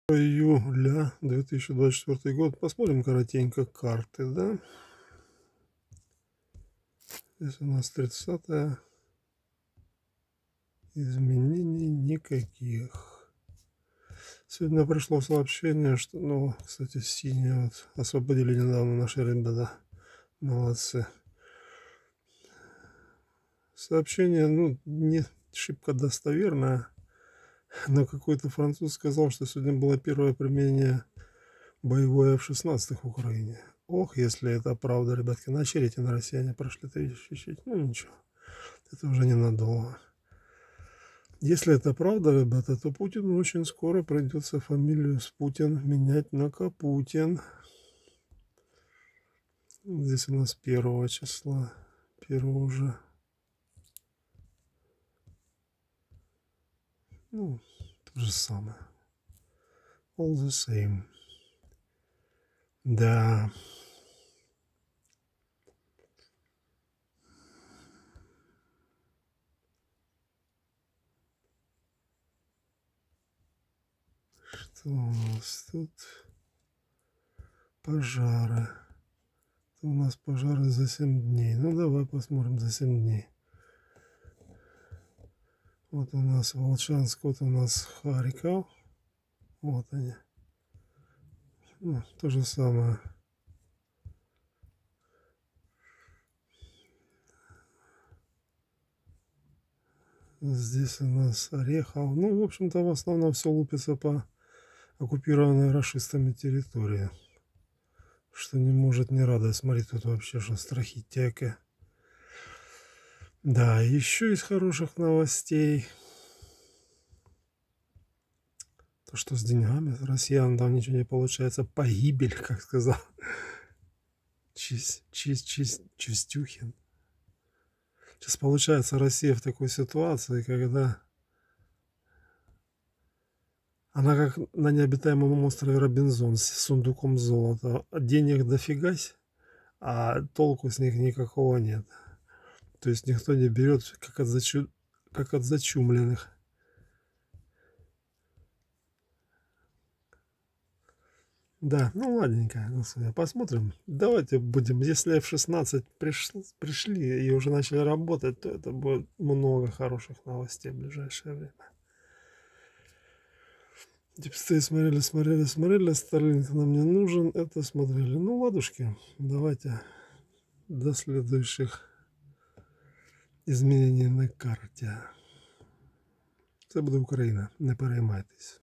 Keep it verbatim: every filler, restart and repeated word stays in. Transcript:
Июля две тысячи двадцать четвёртый год. Посмотрим коротенько карты, да? Здесь у нас тридцатое. Изменений никаких. Сегодня пришло сообщение, что, ну, кстати, синие вот освободили недавно наши ребята. Молодцы. Сообщение, ну, не шибко достоверное, но какой-то француз сказал, что сегодня было первое применение боевой эф шестнадцать в Украине. Ох, если это правда, ребятки, на черете на россияне прошли чуть-чуть. Ну ничего, это уже ненадолго. Если это правда, ребята, то Путину очень скоро придется фамилию с Путин менять на Капутин. Здесь у нас первого числа. Первого уже. Ну, то же самое. All the same. Да. Что у нас тут? Пожары. Это у нас пожары за семь дней. Ну, давай посмотрим за семь дней. Вот у нас Волчанск, вот у нас Харьков. Вот они. Ну, то же самое. Здесь у нас Орехов. Ну, в общем-то, в основном все лупится по оккупированной рашистами территории. Что не может не радовать. Смотри, тут вообще что страхитека. Да, еще из хороших новостей. То, что с деньгами россиян там ничего не получается. Погибель, как сказал Чист, чист, чист, Чистюхин. Сейчас получается Россия в такой ситуации, когда она как на необитаемом острове Робинзон с сундуком золота. Денег дофигась, а толку с них никакого нет. То есть никто не берет, как от, зачу... как от зачумленных. Да, ну ладненько, посмотрим. Давайте будем, если эф шестнадцать приш... пришли и уже начали работать, то это будет много хороших новостей в ближайшее время. Дипстей смотрели, смотрели, смотрели, Старлинг нам не нужен, это смотрели. Ну, ладушки, давайте до следующих изменений на карте. Це буде Україна, не переймайтесь.